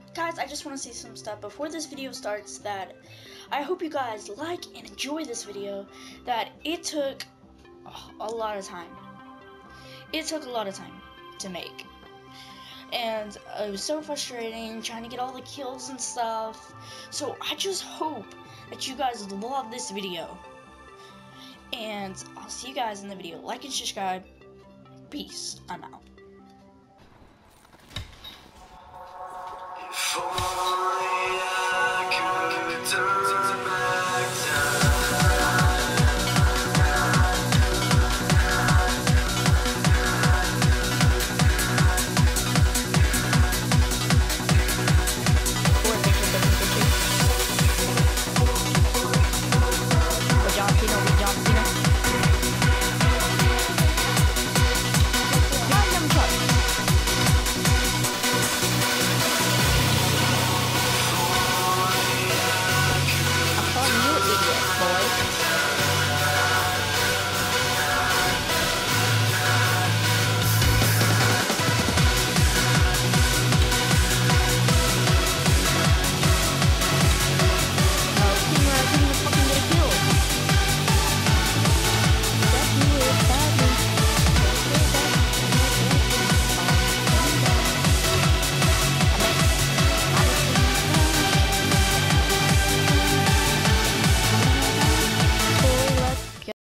guys, I just want to say some stuff before this video starts that I hope you guys like and enjoy this video. That it took a lot of time. It took a lot of time to make. And it was so frustrating trying to get all the kills and stuff. So I just hope that you guys love this video. And I'll see you guys in the video. Like and subscribe. Peace. I'm out.